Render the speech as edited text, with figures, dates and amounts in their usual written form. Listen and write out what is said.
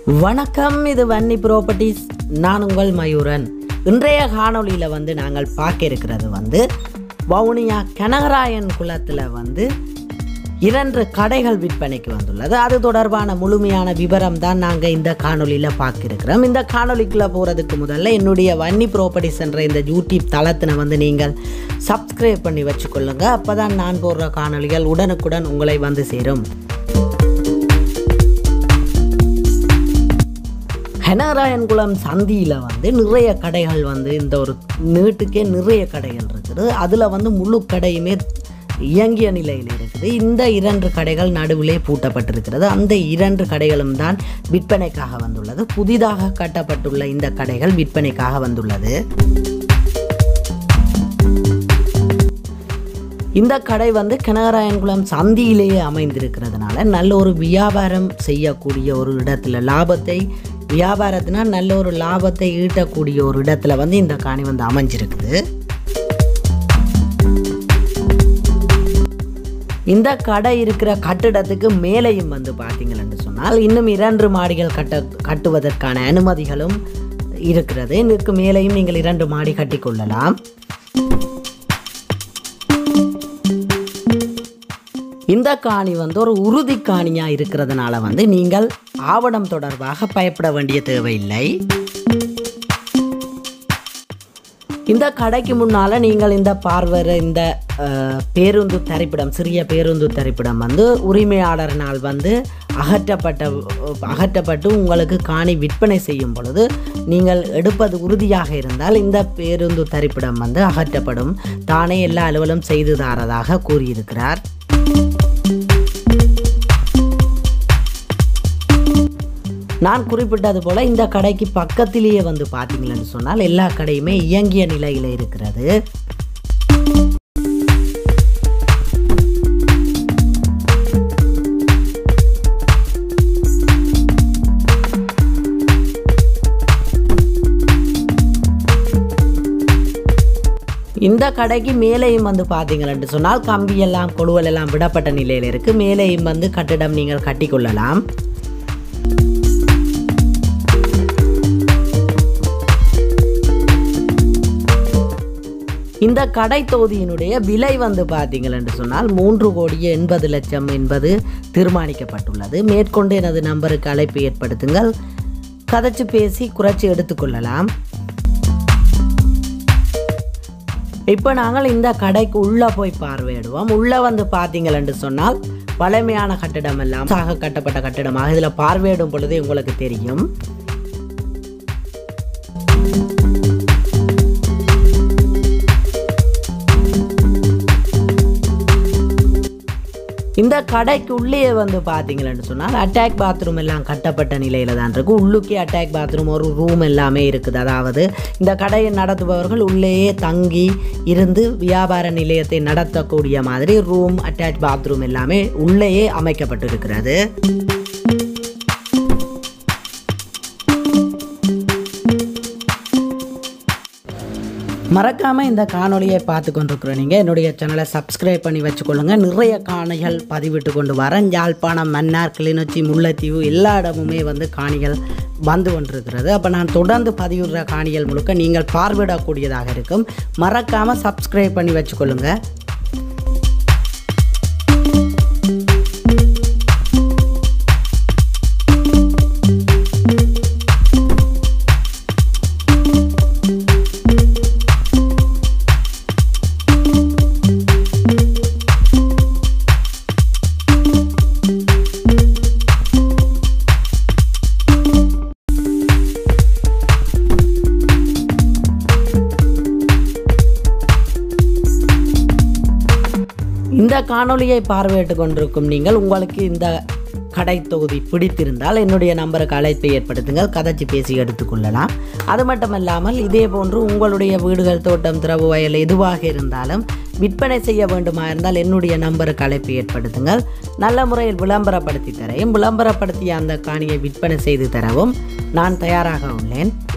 வணக்கம், இது வன்னி ப்ராப்பர்ட்டிஸ். நான் உங்கள் மயூரன். இன்றைய காணொலியில் நாங்கள் பார்க்க இருக்கிறது வவுனியா கனகராயன் குளத்தில் 2 கடைகள் விற்பனைக்கு வந்துள்ளது. அது தொடர்பான முழுமையான விவரம் தான் நாங்கள் இந்த காணொலியில் பார்க்க இருக்கிறோம். இந்த காணொலிக்குள்ளே போகிறதுக்கு முதல்ல என்னுடைய வன்னி ப்ராப்பர்ட்டிஸ் என்ற இந்த யூடியூப் தளத்தினை நீங்கள் சப்ஸ்கிரைப் பண்ணி வச்சுக்கொள்ளுங்க. அப்போ தான் நான் போடுற காணொலிகள் உடனுக்குடன் உங்களை சேரும். கனகராயன்குளம் சந்தியில் நிறைய கடைகள் இந்த ஒரு நீட்டுக்கே நிறைய கடைகள் இருக்குது. அதில் முழு கடையுமே இயங்கிய நிலையில் இருக்குது. இந்த 2 கடைகள் நடுவிலே பூட்டப்பட்டிருக்கிறது. அந்த 2 கடைகளும் தான் விற்பனைக்காக வந்துள்ளது. புதிதாக கட்டப்பட்டுள்ள இந்த கடைகள் விற்பனைக்காக வந்துள்ளது. இந்த கடை கனகராயன்குளம் சந்தியிலேயே அமைந்திருக்கிறதுனால நல்ல ஒரு வியாபாரம் செய்யக்கூடிய ஒரு இடத்துல வியாபாரத்தினால் நல்ல ஒரு லாபத்தை ஈட்டக்கூடிய ஒரு இடத்துல இந்த காணி அமைஞ்சிருக்குது. இந்த கடை இருக்கிற கட்டிடத்துக்கு மேலேயும் பார்த்தீங்கன்னு சொன்னால் இன்னும் 2 மாடிகள் கட்டுவதற்கான அனுமதிகளும் இருக்கிறது. இதற்கு மேலேயும் நீங்கள் 2 மாடி கட்டிக்கொள்ளலாம். இந்த காணி ஒரு உறுதி காணியாக இருக்கிறதுனால நீங்கள் ஆவணம் தொடர்பாக பயப்பட வேண்டிய தேவையில்லை. இந்த கடைக்கு முன்னால் நீங்கள் இந்த இந்த பேருந்து தரிப்பிடம், சிறிய பேருந்து தரிப்பிடம் உரிமையாளரினால் அகற்றப்பட்டு உங்களுக்கு காணி விற்பனை செய்யும் பொழுது நீங்கள் எடுப்பது உறுதியாக இருந்தால் இந்த பேருந்து தரிப்பிடம் அகற்றப்படும். தானே எல்லா அலுவலும் செய்து தாரதாக கூறியிருக்கிறார். நான் குறிப்பிட்டது போல இந்த கடைக்கு பக்கத்திலேயே பார்த்தீங்கன்னு சொன்னால் எல்லா கடையுமே இயங்கிய நிலையில் இருக்கிறது. இந்த கடைக்கு மேலேயும் பார்த்தீங்கன்னு சொன்னால் கம்பியெல்லாம் கொழுவல் எல்லாம் விடப்பட்ட நிலையில் இருக்கு. மேலேயும் கட்டிடம் நீங்கள் கட்டிக்கொள்ளலாம். இந்த கடை தொகுதியினுடைய விலை பார்த்தீங்கன்னு சொன்னால் 3,80,00,000 என்பது தீர்மானிக்கப்பட்டுள்ளது. மேற்கொண்டு எனது நம்பருக்கு அழைப்பு ஏற்படுத்துங்கள். கதைச்சு பேசி குறைச்சி எடுத்துக்கொள்ளலாம். இப்போ நாங்கள் இந்த கடைக்கு உள்ளே போய் பார்வையிடுவோம். உள்ளே பார்த்தீங்கன்னு சொன்னால் பழமையான கட்டிடம் எல்லாம் கட்டப்பட்ட கட்டிடமாக இதில் பார்வையிடும் பொழுது உங்களுக்கு தெரியும். இந்த கடைக்கு உள்ளே பார்த்தீங்கன்னு சொன்னால் அட்டாக் பாத்ரூம் எல்லாம் கட்டப்பட்ட நிலையில் தான் இருக்குது. உள்ளுக்கே அட்டாக் பாத்ரூம் ஒரு ரூம் எல்லாமே இருக்குது. அதாவது இந்த கடையை நடத்துபவர்கள் உள்ளேயே தங்கி இருந்து வியாபார நிலையத்தை நடத்தக்கூடிய மாதிரி ரூம், அட்டாச் பாத்ரூம் எல்லாமே உள்ளேயே அமைக்கப்பட்டிருக்கிறது. மறக்காமல் இந்த காணொலியை பார்த்து கொண்டிருக்கிற நீங்கள் என்னுடைய சேனலை சப்ஸ்கிரைப் பண்ணி வச்சுக்கொள்ளுங்க. நிறைய காணிகள் பதிவிட்டு கொண்டு வரேன். யாழ்ப்பாணம், மன்னார், கிளிநொச்சி, முல்லைத்தீவு எல்லா இடமுமே காணிகள் கொண்டிருக்கிறது. அப்போ நான் தொடர்ந்து பதிவிடுற காணிகள் முழுக்க நீங்கள் பார்வையிடக்கூடியதாக இருக்கும். மறக்காமல் சப்ஸ்கிரைப் பண்ணி வச்சுக்கொள்ளுங்க. இந்த காணொலியை பார்வையிட்டு கொண்டிருக்கும் நீங்கள், உங்களுக்கு இந்த கடை தொகுதி பிடித்திருந்தால் என்னுடைய நம்பருக்கு அழைப்பை ஏற்படுத்துங்கள். கதைச்சி பேசி எடுத்துக்கொள்ளலாம். அது மட்டுமல்லாமல் இதே போன்று உங்களுடைய வீடுகள், தோட்டம், திறவு வயல் எதுவாக இருந்தாலும் விற்பனை செய்ய வேண்டுமா இருந்தால் என்னுடைய நம்பருக்கு அழைப்பை ஏற்படுத்துங்கள். நல்ல முறையில் விளம்பரப்படுத்தி தரையும், விளம்பரப்படுத்திய அந்த காணியை விற்பனை செய்து தரவும் நான் தயாராக உள்ளேன்.